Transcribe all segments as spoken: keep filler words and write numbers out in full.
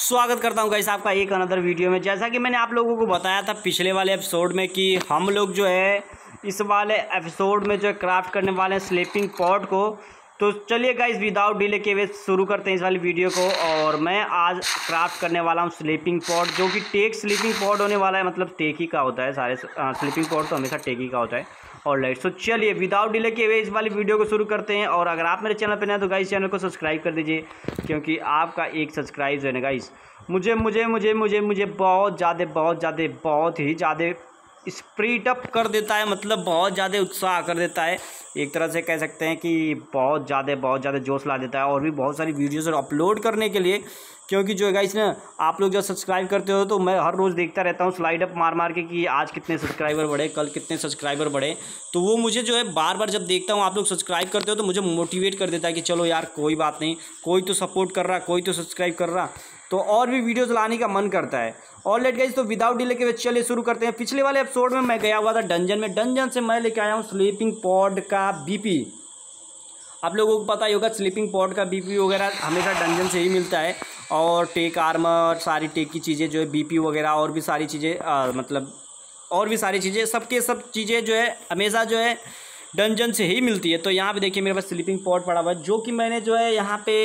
स्वागत करता हूं गाइस आपका एक अनदर वीडियो में। जैसा कि मैंने आप लोगों को बताया था पिछले वाले एपिसोड में कि हम लोग जो है इस वाले एपिसोड में जो है क्राफ्ट करने वाले हैं स्लीपिंग पॉड को। तो चलिए गाइस विदाउट डिले के वे शुरू करते हैं इस वाली वीडियो को। और मैं आज क्राफ्ट करने वाला हूं स्लीपिंग पॉड, जो कि टेक स्लीपिंग पॉड होने वाला है। मतलब टेक ही का होता है, सारे स्लीपिंग पॉड तो हमेशा टेक ही का होता है। और लाइट तो चलिए विदाउट डिले के वे इस वाली वीडियो को शुरू करते हैं। और अगर आप मेरे चैनल पर नए हैं तो गाइस चैनल को सब्सक्राइब कर दीजिए, क्योंकि आपका एक सब्सक्राइब है ना गाइस मुझे मुझे मुझे मुझे मुझे बहुत ज़्यादा बहुत ज़्यादा बहुत ही ज़्यादा स्प्रीट अप कर देता है। मतलब बहुत ज़्यादा उत्साह कर देता है, एक तरह से कह सकते हैं कि बहुत ज़्यादा बहुत ज़्यादा जोश ला देता है। और भी बहुत सारी वीडियोस अपलोड करने के लिए, क्योंकि जो है गाइस ना आप लोग जब सब्सक्राइब करते हो तो मैं हर रोज़ देखता रहता हूँ स्लाइड अप मार मार के कि आज कितने सब्सक्राइबर बढ़े, कल कितने सब्सक्राइबर बढ़े। तो वो मुझे जो है बार बार जब देखता हूँ आप लोग सब्सक्राइब करते हो तो मुझे मोटिवेट कर देता है कि चलो यार कोई बात नहीं, कोई तो सपोर्ट कर रहा, कोई तो सब्सक्राइब कर रहा, तो और भी वीडियोस लाने का मन करता है। और लेट गाइस तो विदाउट डिले के चलिए शुरू करते हैं। पिछले वाले एपिसोड में मैं गया हुआ था डंजन में, डंजन से मैं लेके आया हूँ स्लीपिंग पॉड का बीपी। आप लोगों को पता ही होगा स्लीपिंग पॉड का बीपी वगैरह हमेशा डंजन से ही मिलता है। और टेक आर्मर, सारी टेक की चीज़ें जो है बीपी वगैरह और भी सारी चीज़ें, मतलब और भी सारी चीज़ें, सबके सब चीज़ें जो है हमेशा जो है डंजन से ही मिलती है। तो यहाँ पे देखिए मेरे पास स्लीपिंग पॉड पड़ा हुआ है, जो कि मैंने जो है यहाँ पे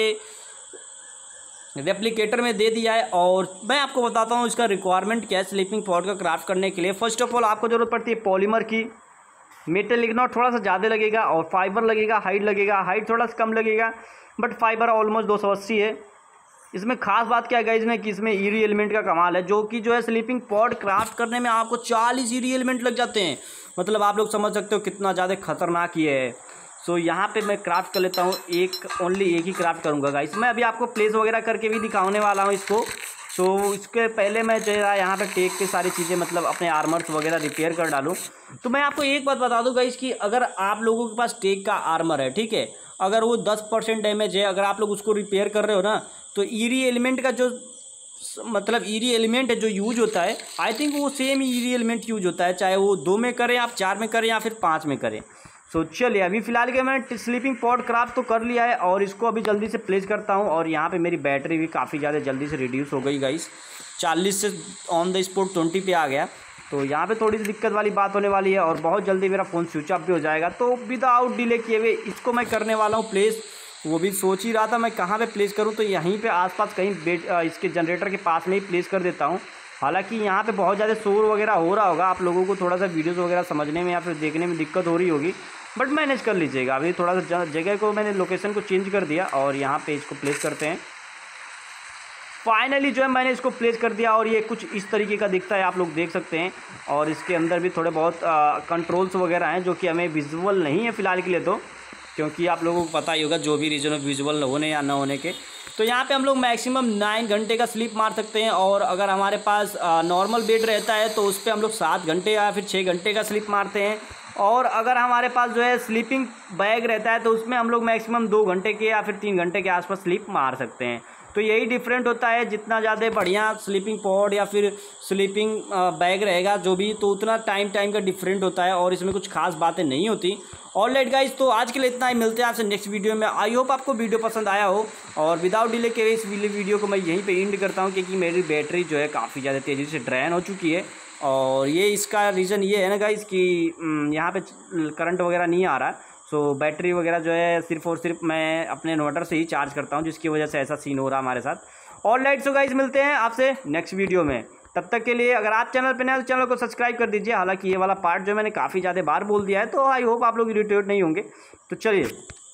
रेप्लिकेटर में दे दिया है। और मैं आपको बताता हूँ इसका रिक्वायरमेंट क्या है स्लीपिंग पॉड का क्राफ्ट करने के लिए। फर्स्ट ऑफ ऑल आपको ज़रूरत पड़ती है पॉलीमर की। मेटल लिग्नाइट थोड़ा सा ज़्यादा लगेगा और फाइबर लगेगा, हाइट लगेगा, हाइट थोड़ा सा कम लगेगा, बट फाइबर ऑलमोस्ट दो सौ अस्सी है। इसमें खास बात क्या है गाइस में कि इसमें ईरी एलिमेंट का कमाल है, जो कि जो है स्लीपिंग पॉड क्राफ्ट करने में आपको चालीस ईरी एलिमेंट लग जाते हैं। मतलब आप लोग समझ सकते हो कितना ज़्यादा खतरनाक ये है। सो यहाँ पे मैं क्राफ्ट कर लेता हूँ, एक ओनली एक ही क्राफ्ट करूँगा गाइस। मैं अभी आपको प्लेस वगैरह करके भी दिखाने वाला हूँ इसको। सो इसके पहले मैं जो है यहाँ पे टेक के सारी चीज़ें, मतलब अपने आर्मर्स वगैरह रिपेयर कर डालूँ। तो मैं आपको एक बात बता दूँ गाइस कि अगर आप लोगों के पास टेक का आर्मर है, ठीक है, अगर वो दस परसेंट डैमेज है, अगर आप लोग उसको रिपेयर कर रहे हो ना, तो ईरी एलिमेंट का जो मतलब ईरी एलिमेंट है जो यूज होता है, आई थिंक वो सेम ईरी एलिमेंट यूज होता है, चाहे वो दो में करें, आप चार में करें या फिर पाँच में करें। सो so, चलिए अभी फ़िलहाल के मैंने स्लीपिंग पॉड क्राफ्ट तो कर लिया है और इसको अभी जल्दी से प्लेस करता हूँ। और यहाँ पे मेरी बैटरी भी काफ़ी ज़्यादा जल्दी से रिड्यूस हो गई गाइस, चालीस से ऑन द स्पॉट ट्वेंटी पे आ गया। तो यहाँ पे थोड़ी सी दिक्कत वाली बात होने वाली है और बहुत जल्दी मेरा फ़ोन स्विच ऑफ भी हो जाएगा। तो विदाउट डिले किए हुए इसको मैं करने वाला हूँ प्लेस। वो भी सोच ही रहा था मैं कहाँ पे प्लेस करूँ, तो यहीं पे आसपास कहीं बेट इसके जनरेटर के पास में ही प्लेस कर देता हूँ। हालांकि यहाँ पे बहुत ज़्यादा शोर वगैरह हो रहा होगा, आप लोगों को थोड़ा सा वीडियोस वगैरह समझने में या फिर देखने में दिक्कत हो रही होगी, बट मैनेज कर लीजिएगा। अभी थोड़ा सा जगह को मैंने लोकेशन को चेंज कर दिया और यहाँ पे इसको प्लेस करते हैं। फाइनली जो है मैंने इसको प्लेस कर दिया और ये कुछ इस तरीके का दिखता है, आप लोग देख सकते हैं। और इसके अंदर भी थोड़े बहुत कंट्रोल्स वगैरह हैं जो कि हमें विजुअल नहीं है फ़िलहाल के लिए, तो क्योंकि आप लोगों को पता ही होगा जो भी रीज़न है विजुअल होने या ना होने के। तो यहाँ पे हम लोग मैक्सिमम नाइन घंटे का स्लीप मार सकते हैं। और अगर हमारे पास नॉर्मल बेड रहता है तो उस पर हम लोग सात घंटे या फिर छः घंटे का स्लीप मारते हैं। और अगर हमारे पास जो है स्लीपिंग बैग रहता है तो उसमें हम लोग मैक्सिमम दो घंटे के या फिर तीन घंटे के आसपास स्लीप मार सकते हैं। तो यही डिफरेंट होता है, जितना ज़्यादा बढ़िया स्लीपिंग पॉड या फिर स्लीपिंग बैग रहेगा जो भी, तो उतना टाइम टाइम का डिफरेंट होता है और इसमें कुछ खास बातें नहीं होती। ऑल राइट गाइस, तो आज के लिए इतना ही, मिलते हैं आपसे नेक्स्ट वीडियो में। आई होप आपको वीडियो पसंद आया हो। और विदाउट डिले के इस वीडियो को मैं यहीं पे एंड करता हूँ, क्योंकि मेरी बैटरी जो है काफ़ी ज़्यादा तेज़ी से ड्रेन हो चुकी है। और ये इसका रीज़न ये है ना गाइस कि यहाँ पे करंट वगैरह नहीं आ रहा, सो बैटरी वगैरह जो है सिर्फ और सिर्फ मैं अपने इन्वर्टर से ही चार्ज करता हूँ, जिसकी वजह से ऐसा सीन हो रहा है हमारे साथ। ऑल राइट, सो गाइस मिलते हैं आपसे नेक्स्ट वीडियो में। तब तक के लिए अगर आप चैनल पे नए हैं तो चैनल को सब्सक्राइब कर दीजिए। हालांकि ये वाला पार्ट जो मैंने काफ़ी ज़्यादा बार बोल दिया है, तो आई होप आप लोग इरिटेट नहीं होंगे। तो चलिए।